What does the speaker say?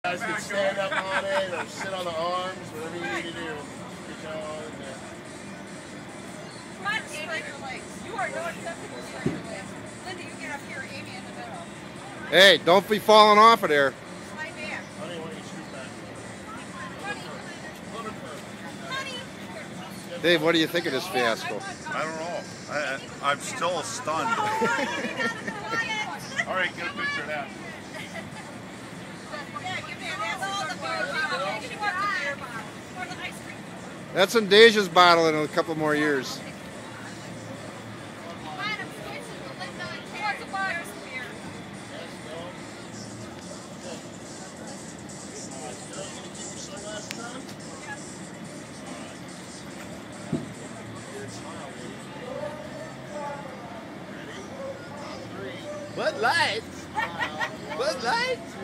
guys can stand up on it or sit on the arms, whatever you need to do. Get y'all in there. Come on, spread your legs. You are no acceptable spread your legs. Linda, you get up here, Amy in the middle. Hey, don't be falling off of there. Slide back. Honey, why don't you shoot back? Honey. Dave, what do you think of this fiasco? I don't know. I'm still stunned. All right, get a picture of that. That's in Deja's bottle in a couple more years. Bud Light. Bud Light.